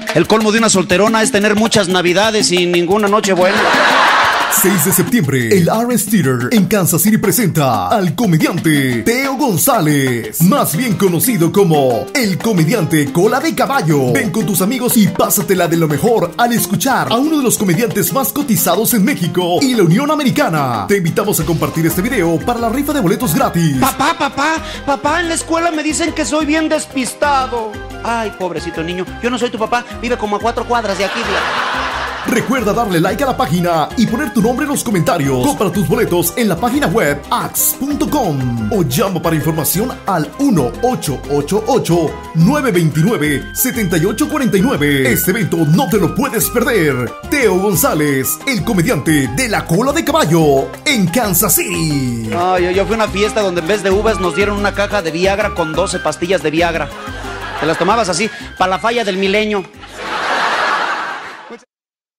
El colmo de una solterona es tener muchas navidades y ninguna noche buena. 6 de septiembre, el Ares Theater en Kansas City presenta al comediante Teo González, más bien conocido como el comediante Cola de Caballo. Ven con tus amigos y pásatela de lo mejor al escuchar a uno de los comediantes más cotizados en México y la Unión Americana. Te invitamos a compartir este video para la rifa de boletos gratis. Papá, en la escuela me dicen que soy bien despistado. Ay, pobrecito niño, yo no soy tu papá, vive como a 4 cuadras de aquí. Recuerda darle like a la página y poner tu nombre en los comentarios. Compra tus boletos en la página web ax.com o llama para información al 1-888-929-7849. Este evento no te lo puedes perder. Teo González, el comediante de la Cola de Caballo en Kansas City. Ay, yo fui a una fiesta donde en vez de uvas nos dieron una caja de Viagra con 12 pastillas de Viagra. Te las tomabas así, para la falla del milenio.